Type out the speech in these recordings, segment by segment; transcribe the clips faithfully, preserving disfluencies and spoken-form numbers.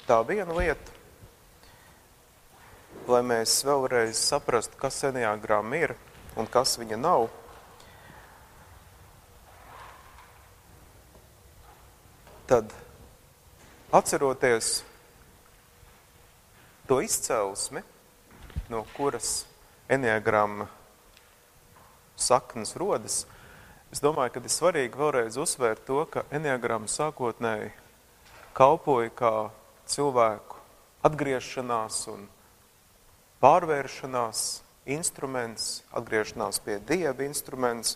tā viena lieta, lai mēs vēlreiz saprastu, kas eneagramma ir un kas viņa nav. Tad, atceroties to izcelsmi, no kuras eneagramma saknes rodas, es domāju, ka ir svarīgi vēlreiz uzsvērt to, ka eneagramma sākotnēji kalpoja kā cilvēku atgriešanās un pārvēršanās instruments, atgriešanās pie Dieva instruments,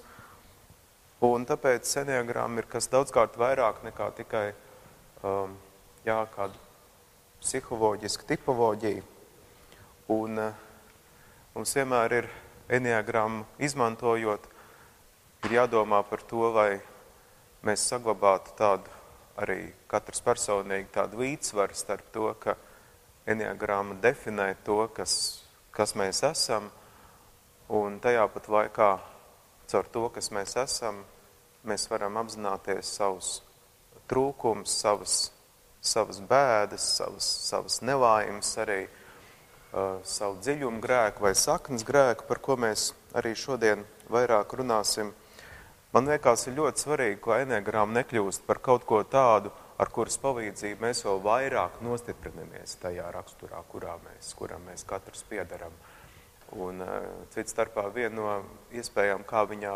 un tāpēc eneagramma ir kas daudzkārt vairāk nekā tikai um, jā, kāda psiholoģiska tipoloģija. Un uh, mums vienmēr ir eneagrammu izmantojot, ir jādomā par to, lai mēs saglabātu tādu arī katrs personīgi tādu līdzsvaru starp to, ka eneagramma definē to, kas, kas mēs esam, un tajā pat laikā caur to, kas mēs esam, mēs varam apzināties savus trūkumus, savas, savas bēdas, savas, savas nelaimes, arī uh, savu dziļumu grēku vai saknes grēku, par ko mēs arī šodien vairāk runāsim. Man liekas, ir ļoti svarīgi, lai eneagramma nekļūst par kaut ko tādu, ar kuras palīdzību mēs vēl vairāk nostiprinamies tajā raksturā, kurā mēs, kuram mēs katrs piedaram. Un cits starpā viena no iespējām, kā viņā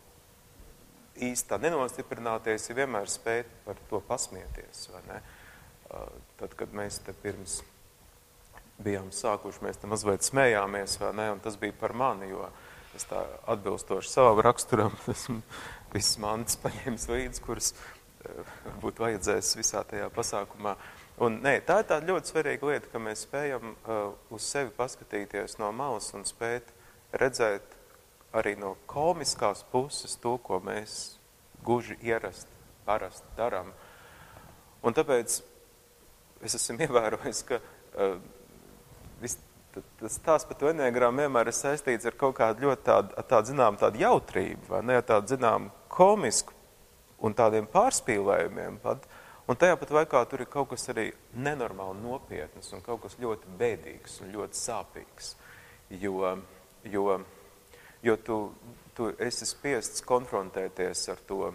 īstā nenostiprināties, ir vienmēr spēt par to pasmieties, vai ne? Tad, kad mēs te pirms bijām sākuši, mēs te mazliet smējāmies, vai ne? Un tas bija par mani, jo es tā atbilstoši savam raksturam, esmu visas mantas paņēmis līdzi, kuras varbūt vajadzēs visā tajā pasākumā. Un nē, tā ir tāda ļoti svarīga lieta, ka mēs spējam uh, uz sevi paskatīties no malas un spēt redzēt arī no komiskās puses to, ko mēs guži ierast, parasti daram. Un tāpēc es esmu ievērojis, ka uh, vis, tas tās par to eneagrammu vienmēr ir saistīts ar kaut kādu ļoti tādu, tādu zinām, tādu jautrību, vai ne, tādu zinām komisku un tādiem pārspīlējumiem pat. Un tajā pat laikā tur ir kaut kas arī nenormāli nopietnas un kaut kas ļoti bēdīgs un ļoti sāpīgs, jo, jo, jo tu, tu esi spiests konfrontēties ar to,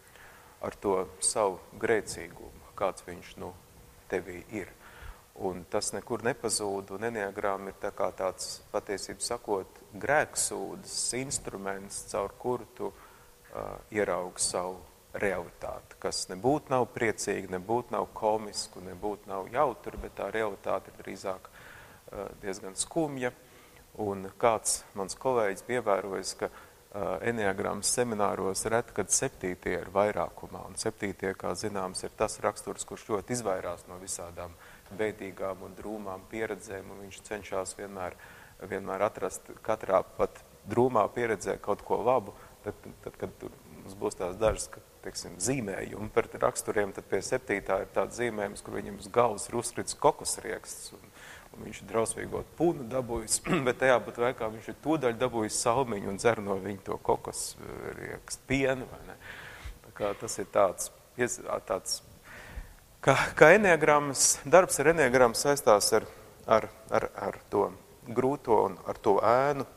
ar to savu grēcīgumu, kāds viņš nu tevī ir. Un tas nekur nepazūd, un eneagramma ir tā kā tāds, patiesību sakot, grēksūdas instruments, caur kuru tu uh, ieraugi savu realitāti, kas nebūtu nav priecīga, nebūtu nav komisku, nebūtu nav jautri, bet tā realitāte ir drīzāk uh, diezgan skumja. Un kāds mans kolēģis bija ievērojis, ka uh, eneagrammas semināros ret, kad septītie ir vairākumā, un septītie, kā zināms, ir tas raksturs, kurš ļoti izvairās no visādām bēdīgām un drūmām pieredzēm, un viņš cenšas vienmēr, vienmēr atrast katrā pat drūmā pieredzē kaut ko labu, tad, tad kad tur mums būs tās dažas, ka, teiksim, zīmējumi par raksturiem, tad pie septītā ir tāds zīmējums, kur viņam uz galvas ir uzkrits kokosrieksts, un, un viņš ir drausmīgot punu dabūjis, bet tajā pat laikā viņš ir tūdaļ dabūjis salmiņu un dzer no viņa to kokosriekstu pienu, vai ne? Tā kā tas ir tāds, tāds Kā, kā eneagrammas, darbs ar eneagrammu saistās ar, ar, ar, ar to grūto un ar to ēnu,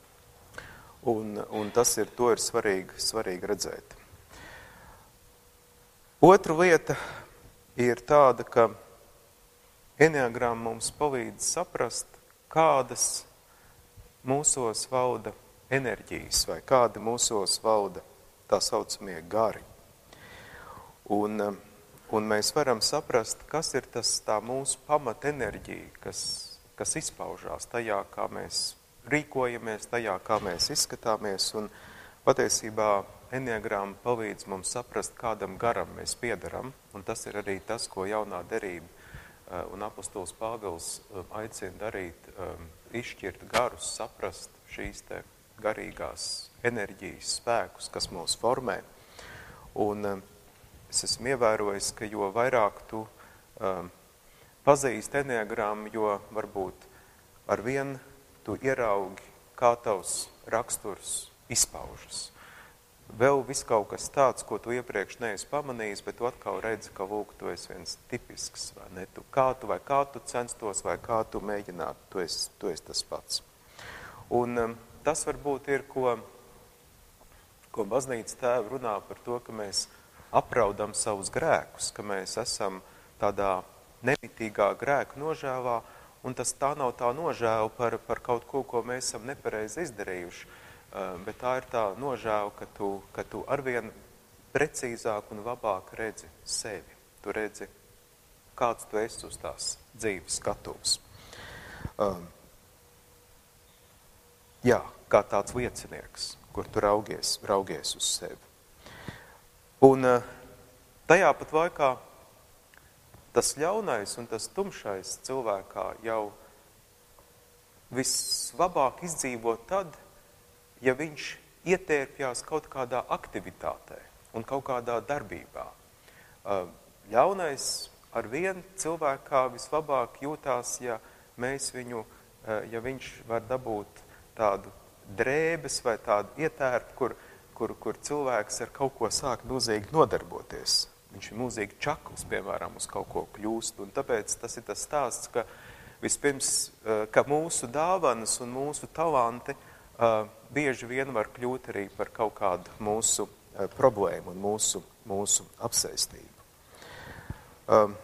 un, un tas ir, to ir svarīgi, svarīgi redzēt. Otra lieta ir tāda, ka eneagramma mums palīdz saprast, kādas mūsos valda enerģijas vai kādi mūsos valda tā saucamie gari. Un Un mēs varam saprast, kas ir tas tā mūsu pamata enerģija, kas, kas izpaužās tajā, kā mēs rīkojamies, tajā, kā mēs izskatāmies. Un patiesībā eneagramma palīdz mums saprast, kādam garam mēs piedaram. Un tas ir arī tas, ko jaunā derība un apostols Pāvils aicina darīt, izšķirt garus, saprast šīs te garīgās enerģijas spēkus, kas mūs formē. Un es esmu ievērojis, ka jo vairāk tu um, pazīsti eneagrammu, jo varbūt ar vien tu ieraugi, kā tavs raksturs izpaužas. vēl viss kaut kas tāds, ko tu iepriekš neesi pamanījis, bet tu atkal redzi, ka lūk, tu esi viens tipisks, vai ne? Tu, kā tu, vai kā tu censtos, vai kā tu mēģinātu, tu esi, tu esi tas pats. Un um, tas varbūt ir, ko, ko baznīcas tēvi runā par to, ka mēs apraudam savus grēkus, ka mēs esam tādā nemitīgā grēku nožēlā, un tas tā nav tā nožēla par, par kaut ko, ko mēs esam nepareizi izdarījuši, bet tā ir tā nožēla, ka tu, ka tu arvien precīzāk un labāk redzi sevi. Tu redzi, kāds tu esi uz tās dzīves skatuves. Um, jā, kā tāds liecinieks, kur tu raugies, raugies uz sevi. Un tajā pat laikā tas ļaunais un tas tumšais cilvēkā jau vislabāk izdzīvo tad, ja viņš ietērpjās kaut kādā aktivitātē un kaut kādā darbībā. Ļaunais ar vienu cilvēkā vislabāk jūtās, ja mēs viņu, ja viņš var dabūt tādu drēbes vai tādu ietērpu, kur, kur, kur cilvēks ar kaut ko sāk mūzīgi nodarboties. Viņš ir mūzīgi čakls, piemēram, uz kaut ko kļūst. Un tāpēc tas ir tas stāsts, ka vispirms, ka mūsu dāvanas un mūsu talanti uh, bieži vien var kļūt arī par kaut kādu mūsu uh, problēmu un mūsu, mūsu apsēstību. Um,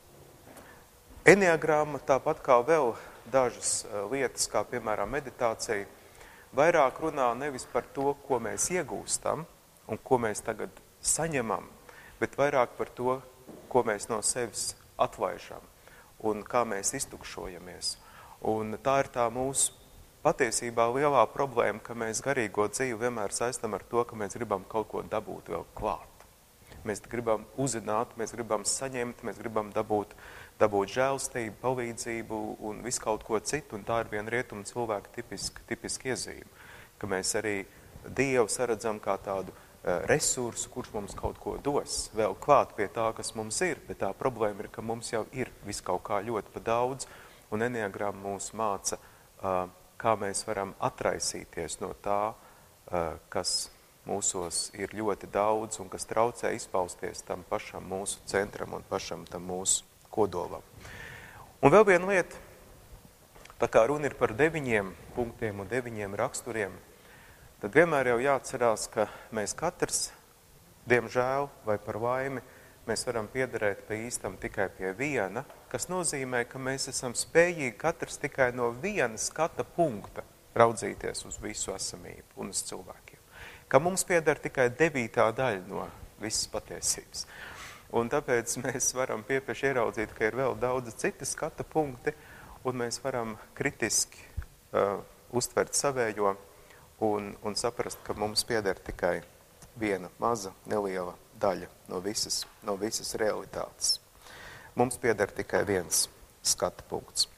Eniagramma, tāpat kā vēl dažas uh, lietas, kā piemēram meditācija, vairāk runā nevis par to, ko mēs iegūstam un ko mēs tagad saņemam, bet vairāk par to, ko mēs no sevis atlaižam un kā mēs iztukšojamies. Un tā ir tā mūsu patiesībā lielā problēma, ka mēs garīgo dzīvi vienmēr saistam ar to, ka mēs gribam kaut ko dabūt vēl klāt. Mēs gribam uzzināt, mēs gribam saņemt, mēs gribam dabūt, dabūt žēlstību, palīdzību un visu kaut ko citu, un tā ir viena rietuma cilvēka tipiska, tipiska iezīme, ka mēs arī Dievu saredzam kā tādu resursu, kurš mums kaut ko dos, vēl klāt pie tā, kas mums ir, bet tā problēma ir, ka mums jau ir viss kaut kā ļoti pa daudz, un Eniagramma mūs māca, kā mēs varam atraisīties no tā, kas mūsos ir ļoti daudz un kas traucē izpausties tam pašam mūsu centram un pašam tam mūsu kodolam. Un vēl viena lieta, tā kā runa ir par deviņiem punktiem un deviņiem raksturiem, tad vienmēr jau jāatcerās, ka mēs katrs, diemžēl vai par laimi, mēs varam piederēt pie īstam tikai pie viena, kas nozīmē, ka mēs esam spējīgi katrs tikai no viena skata punkta raudzīties uz visu esamību un uz cilvēkiem. Ka mums pieder tikai devītā daļa no visas patiesības. Un tāpēc mēs varam piepieši ieraudzīt, ka ir vēl daudz citi skata punkti, un mēs varam kritiski uh, uztvert savējo, Un, un saprast, ka mums pieder tikai viena maza, neliela daļa no visas, no visas realitātes. Mums pieder tikai viens skata punkts.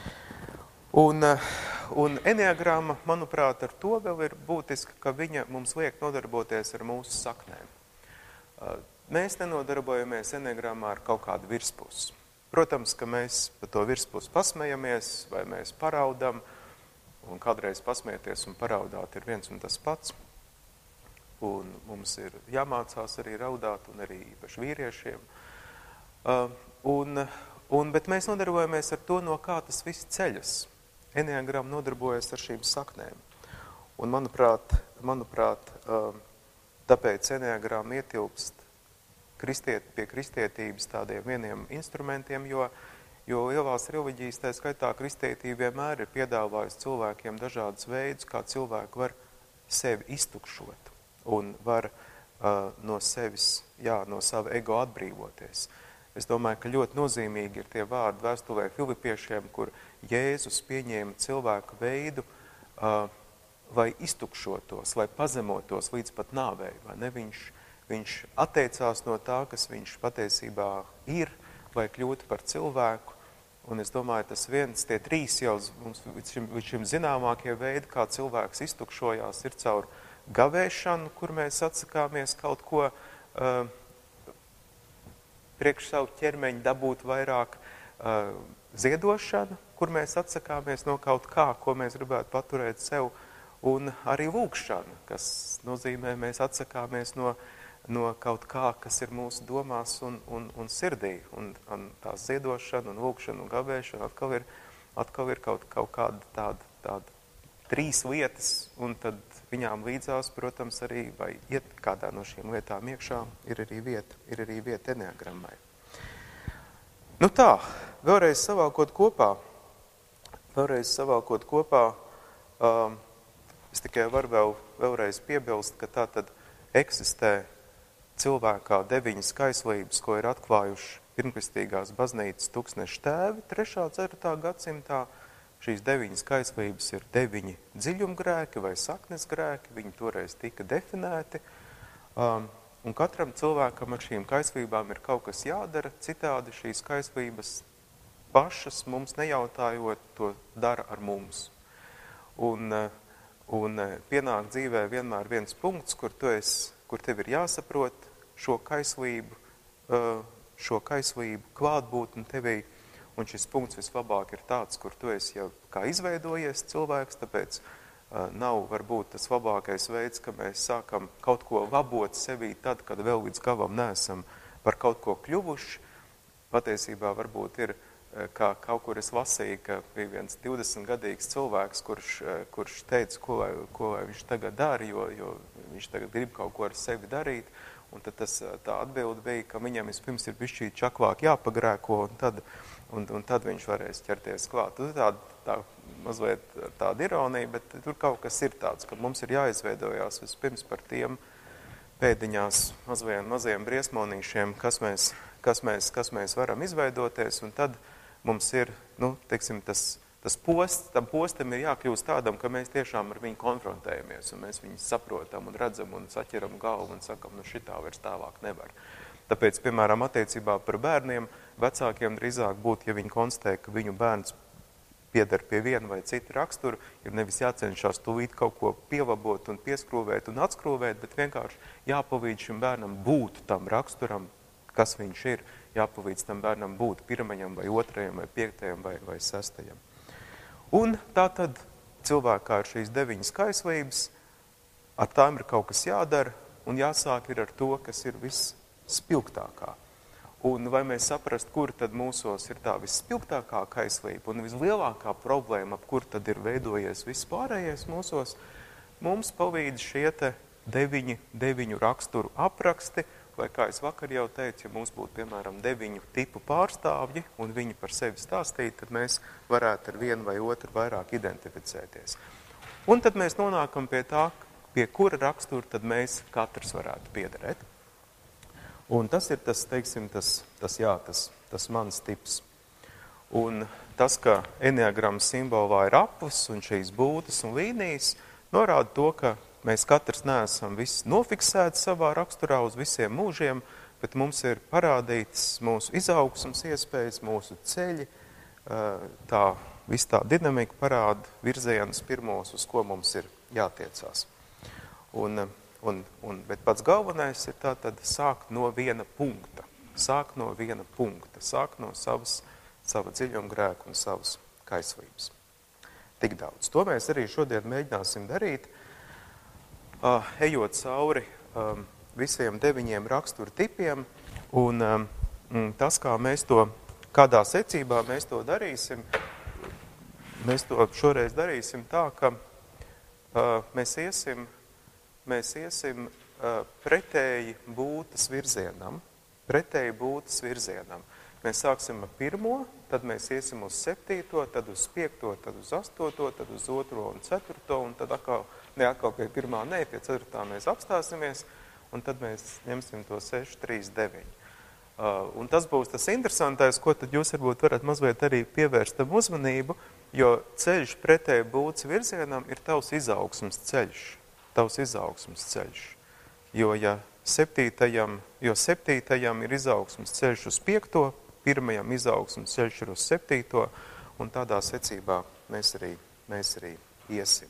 Un, un Eniagramma, manuprāt, ar to vēl ir būtiski, ka viņa mums liek nodarboties ar mūsu saknēm. Mēs nenodarbojamies Eniagrammā ar kaut kādu virspusi. Protams, ka mēs par to virspusi pasmejamies vai mēs paraudam, un kādreiz pasmieties un paraudāt ir viens un tas pats. Un mums ir jāmācās arī raudāt, un arī īpaši vīriešiem. Uh, un, un, bet mēs nodarbojamies ar to, no kā tas viss ceļas. Eniagramma nodarbojas ar šīm saknēm. Un manuprāt, manuprāt uh, tāpēc Eniagramma ietilpst kristiet, pie kristietības tādiem vieniem instrumentiem, jo Jo lielās reliģijas, tā skaitā kristietība vienmēr ir piedāvājusi cilvēkiem dažādas veidus, kā cilvēki var sevi iztukšot un var uh, no sevis, jā, no sava ego atbrīvoties. Es domāju, ka ļoti nozīmīgi ir tie vārdi vēstulē Filipiešiem, kur Jēzus pieņēma cilvēku veidu, uh, lai iztukšotos, lai pazemotos līdz pat nāvei. Vai ne? Viņš, viņš atteicās no tā, kas viņš patiesībā ir, lai kļūtu par cilvēku. Un es domāju, tas viens, tie trīs jau mums līdz šim, līdz šim zināmākie veidi, kā cilvēks iztukšojās, ir caur gavēšanu, kur mēs atsakāmies kaut ko uh, priekš savu ķermeņu dabūt vairāk, uh, ziedošana, kur mēs atsakāmies no kaut kā, ko mēs gribētu paturēt sev, un arī lūgšana, kas nozīmē, mēs atsakāmies no, no kaut kā, kas ir mūsu domās un, un, un sirdī, un, un tā ziedošana, un lūgšana, un gavēšana atkal ir, atkal ir kaut, kaut kāda tāda, tāda trīs lietas, un tad viņām līdzās, protams, arī, vai iet kādā no šīm lietām iekšā, ir arī vieta, ir arī vieta eneagrammai. Nu tā, vēlreiz savākot kopā, vēlreiz savākot kopā, um, es tikai varu vēl, vēlreiz piebilst, ka tā tad eksistē cilvēkā deviņas kaislības, ko ir atklājuši pirmkristīgās baznīcas tūkstneša tēvi trešā ceturtā gadsimtā. Šīs deviņas kaislības ir deviņi dziļumgrēki vai saknes grēki, viņi toreiz tika definēti, um, un katram cilvēkam ar šīm kaislībām ir kaut kas jādara, citādi šīs kaislības pašas mums nejautājot to dara ar mums. Un, un pienāk dzīvē vienmēr viens punkts, kur, tu esi, kur tev ir jāsaprot šo kaislību, šo kaislību klātbūtni tevī. Un šis punkts vislabāk ir tāds, kur tu esi jau kā izveidojies cilvēks, tāpēc uh, nav varbūt tas labākais veids, ka mēs sākam kaut ko labot sevī tad, kad vēl līdz galam neesam par kaut ko kļuvuši. Patiesībā varbūt ir, kā kaut kur es lasīju, ka bija viens divdesmitgadīgs cilvēks, kurš, kurš teica, ko lai, ko lai viņš tagad dara, jo, jo viņš tagad grib kaut ko ar sevi darīt. Un tad tas, tā atbilde bija, ka viņam vispirms ir bišķīt čaklāk jāpagrēko, un tad, un, un tad viņš varēs ķerties klāt. Tur tā, tā mazliet tāda ironija, bet tur kaut kas ir tāds, ka mums ir jāizveidojās vispirms par tiem pēdiņās mazvien, maziem briesmonīšiem, kas mēs, kas, mēs, kas mēs varam izveidoties, un tad mums ir, nu, teiksim, tas, tas posts, tam postam ir jākļūst tādam, ka mēs tiešām ar viņu konfrontējamies, un mēs viņu saprotam un redzam un saķeram galvu un sakam, nu šitā vairs tālāk nevar. Tāpēc, piemēram, attiecībā par bērniem, vecākiem drīzāk būtu, ja viņi konstatē, ka viņu bērns pieder pie viena vai cita rakstura, ir nevis jācenšas tūlīt kaut ko pielabot un pieskrūvēt un atskrūvēt, bet vienkārši jāpalīdz šim bērnam būt tam raksturam, kas viņš ir, jāpalīdz tam bērnam būt pirmajam vai otrajam vai piektajam vai, vai sestajam. Un tā tad cilvēkā ir šīs deviņas kaislības, ar tām ir kaut kas jādara, un jāsāk ir ar to, kas ir visspilgtākā. Un vai mēs saprast, kur tad mūsos ir tā visspilgtākā kaislība un vislielākā problēma, ap kur tad ir veidojies viss pārējais mūsos, mums palīdz šie te deviņi, deviņu raksturu apraksti, vai kā es vakar jau teicu, ja mums būtu, piemēram, deviņu tipu pārstāvji un viņi par sevi stāstītu, tad mēs varētu ar vienu vai otru vairāk identificēties. Un tad mēs nonākam pie tā, pie kura rakstura tad mēs katrs varētu piederēt. Un tas ir tas, teiksim, tas, tas jā, tas, tas mans tips. Un tas, ka eneagrammas simbolā ir aplis un šīs būtas un līnijas, norāda to, ka mēs katrs neesam viss nofiksēti savā raksturā uz visiem mūžiem, bet mums ir parādītas mūsu izaugsmas iespējas, mūsu ceļi, tā viss tā dinamika parāda virzienus pirmos, uz ko mums ir jātiecās. Un, un, un, bet pats galvenais ir tā tad sākt no viena punkta, sākt no viena punkta, sākt no savas, sava dziļumgrēka un savas kaislības. Tik daudz. To mēs arī šodien mēģināsim darīt, Uh, ejot cauri um, visiem deviņiem raksturu tipiem, un um, tas, kā mēs to, kādā secībā mēs to darīsim, mēs to šoreiz darīsim tā, ka uh, mēs iesim, mēs iesim uh, pretēji būtas virzienam, pretēji būtas virzienam. Mēs sāksim ar pirmo, tad mēs iesim uz septīto, tad uz piekto, tad uz astoto, tad uz otro un ceturto, un tad atkal, ne atkal pie pirmā, ne, pie ceturtā mēs apstāsimies, un tad mēs ņemsim to seši, trīs, deviņi. Uh, un tas būs tas interesantais, ko tad jūs varbūt varat mazliet arī pievērst tam uzmanību, jo ceļš pretēji būtas virzienam ir tavs izaugsmas ceļš, tavs izaugsmas ceļš. Jo, ja septītajam, jo septītajam ir izaugsmas ceļš uz piekto, pirmajam izaugsmas ceļš ir uz septīto, un tādā secībā mēs arī, mēs arī iesim.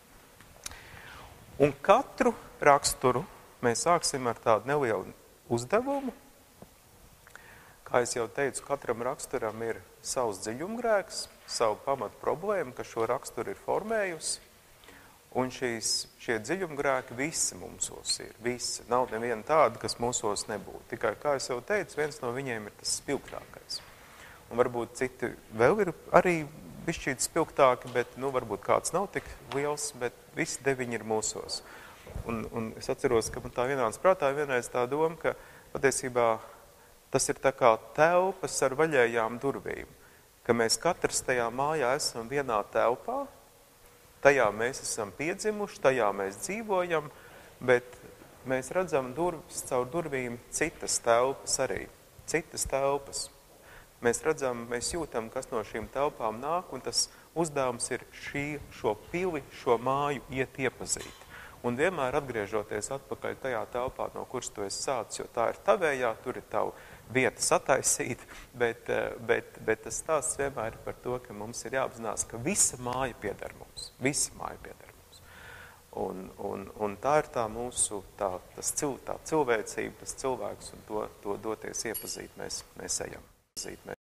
Un katru raksturu mēs sāksim ar tādu nelielu uzdevumu. Kā es jau teicu, katram raksturam ir savs dziļumgrēks, savu pamatu problēmu, kas šo raksturu ir formējusi. Un šīs, šie dziļumgrēki visi mūsos ir, visi. Nav neviena tāda, kas mūsos nebūtu. Tikai, kā es jau teicu, viens no viņiem ir tas spilgtākais. Un varbūt citi vēl ir arī bišķīt spilgtāki, bet, nu, varbūt kāds nav tik liels, bet visi deviņi ir mūsos. Un, un es atceros, ka man tā vienāds prātā vienreiz tā doma, ka patiesībā tas ir tā kā telpas ar vaļējām durvīm, ka mēs katrs tajā mājā esam vienā telpā, tajā mēs esam piedzimuši, tajā mēs dzīvojam, bet mēs redzam durvis, caur durvīm citas telpas arī, citas telpas. Mēs redzam, mēs jūtam, kas no šīm telpām nāk, un tas uzdevums ir šī, šo pili, šo māju iet iepazīt. Un vienmēr atgriežoties atpakaļ tajā telpā, no kuras tu esi sācis, jo tā ir tavējā, tur ir tavu vieta sataisīt, bet, bet, bet tas stāsts vienmēr ir par to, ka mums ir jāapzinās, ka visa māja pieder mums. Visa māja pieder mums. Un, un, un tā ir tā mūsu, tā, tas cil, tā cilvēcība, tas cilvēks, un to, to doties iepazīt mēs, mēs ejam.